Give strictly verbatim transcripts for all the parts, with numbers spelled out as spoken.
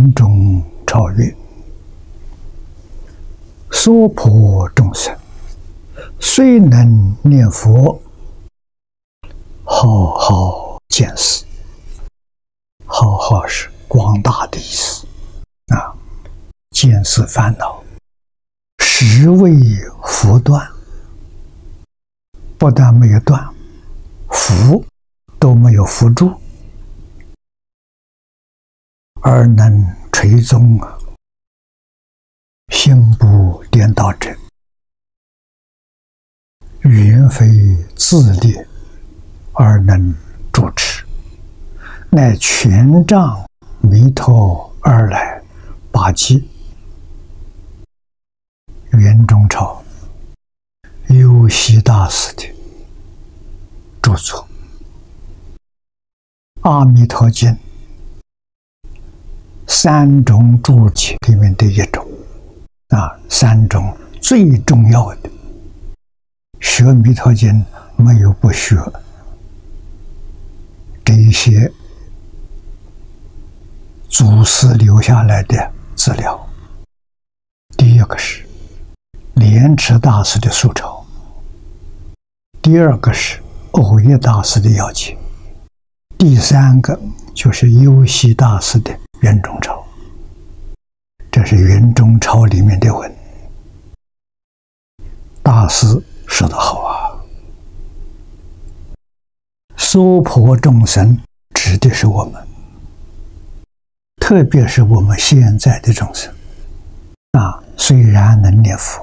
圆中超越，娑婆众生虽能念佛，好好见识。好好是广大的意思啊，见识烦恼，实为福断。不但没有断，福都没有扶住，而能垂宗啊，心不颠倒者，原非自立而能主持，乃全仗弥陀而来八机。袁中超幽西大师的著作《阿弥陀经》三种注解里面的一种啊，三种最重要的。学《弥陀经》没有不学这一些祖师留下来的资料。第一个是莲池大师的疏钞，第二个是藕益大师的要解，第三个就是幽西大师的圆中钞。这是圆中钞里面的文。大师说得好啊，娑婆众生指的是我们，特别是我们现在的众生啊，虽然能念佛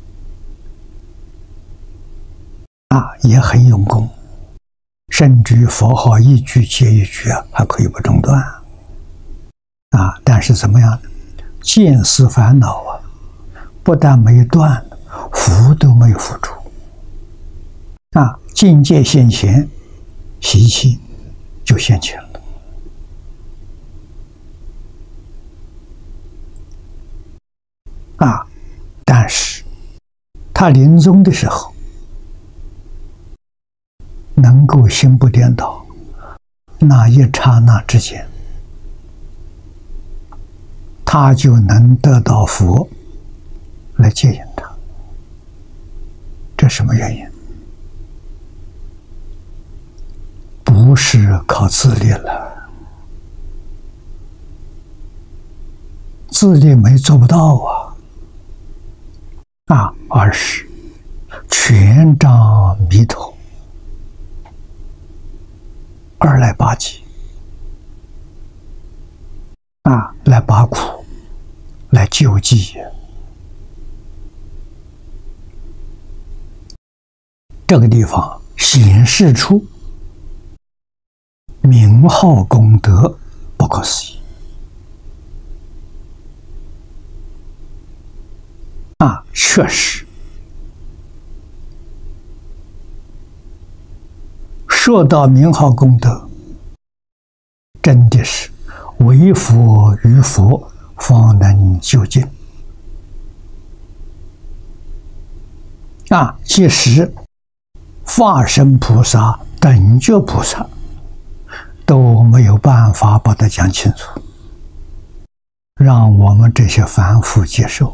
啊，也很用功，甚至于佛号一句接一句啊，还可以不中断啊。但是怎么样呢？见思烦恼啊，不但没断，福都没有付出啊。境界现前，习气就现前了啊。但是他临终的时候能够心不颠倒，那一刹那之间他就能得到佛来接引他。这什么原因？不是靠自力了，自力没做不到啊啊，而是全仗弥陀而来拔济啊，来拔苦，来救济。这个地方显示出名号功德不可思议啊！确实，说到名号功德，真的是唯佛与佛方能究竟啊！即使化身菩萨、等觉菩萨都没有办法把它讲清楚，让我们这些凡夫接受。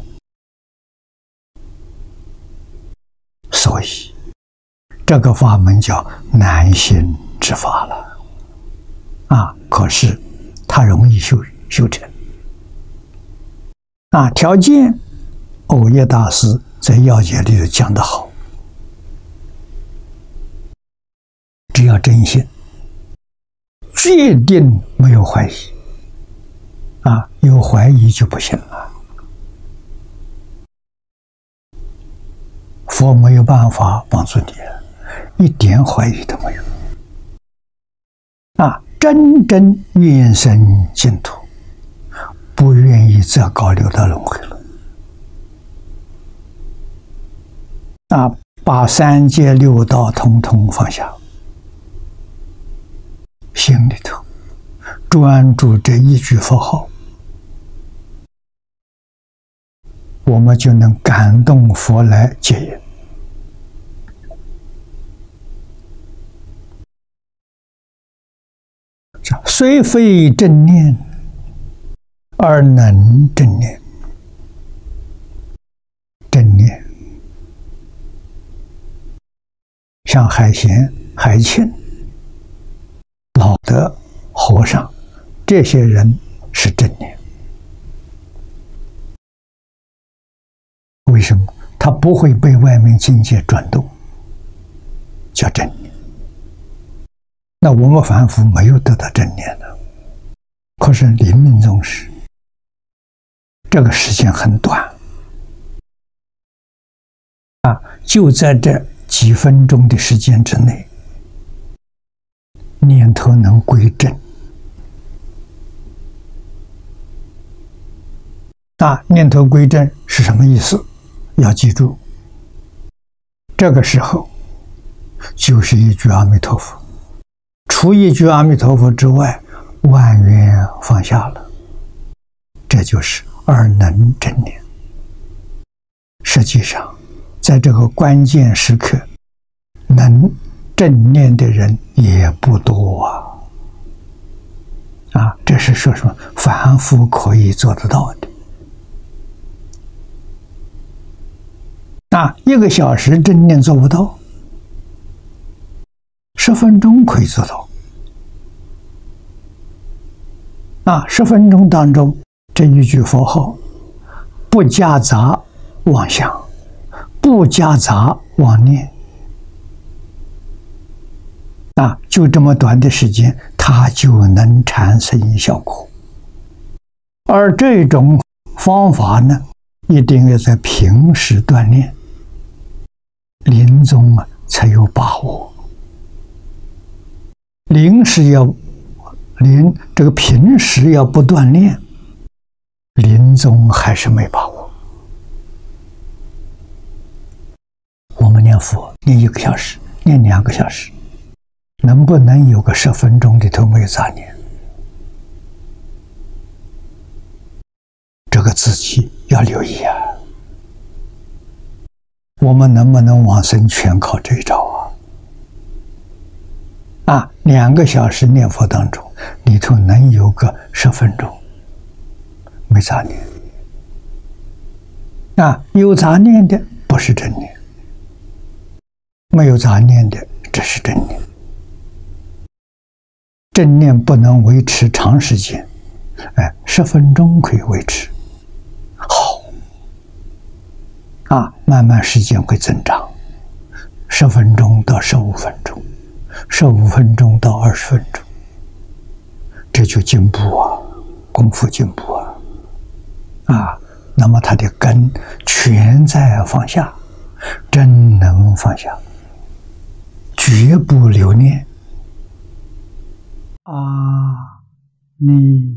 所以这个法门叫难行之法了啊！可是它容易修修成啊！条件，藕益大师在要解里头讲得好，只要真心，决定没有怀疑啊！有怀疑就不行了。佛没有办法帮助你，一点怀疑都没有啊！真正愿生净土，不愿意再搞六道轮回了啊！把三界六道统统放下，心里头专注这一句佛号，我们就能感动佛来接引。虽非正念而能正念。正念像海贤、海清、老德、和尚，这些人是正念。为什么？他不会被外面境界转动，叫正念。那我们凡夫没有得到正念的，可是临命终时，这个时间很短啊，就在这几分钟的时间之内，念头能归正。啊，念头归正是什么意思？要记住，这个时候就是一句阿弥陀佛，除一句阿弥陀佛之外，万缘放下了，这就是二能正念。实际上，在这个关键时刻，能正念的人也不多啊！啊，这是说什么？凡夫可以做得到的。啊，一个小时正念做不到，十分钟可以做到。啊，十分钟当中这一句佛号，不夹杂妄想，不夹杂妄念，啊，就这么短的时间，它就能产生效果。而这种方法呢，一定要在平时锻炼。临终啊，才有把握。临时要临这个平时要不锻炼，临终还是没把握。我们念佛念一个小时，念两个小时，能不能有个十分钟里头没有杂念？这个自己要留意啊。我们能不能往生，全靠这一招啊！啊，两个小时念佛当中，里头能有个十分钟没杂念。啊，有杂念的不是正念，没有杂念的这是正念。正念不能维持长时间，哎，十分钟可以维持。好。啊，慢慢时间会增长，十分钟到十五分钟，十五分钟到二十分钟，这就进步啊，功夫进步啊，啊，那么它的根全在放下，真能放下，绝不留念。阿弥